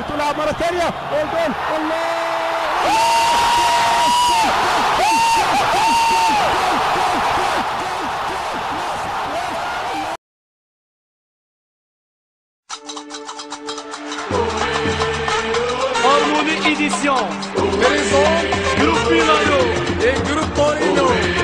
وتلعب مرة ثانية والجول. الله Harmonie Édition présente Groupe Milano et Groupe Torino.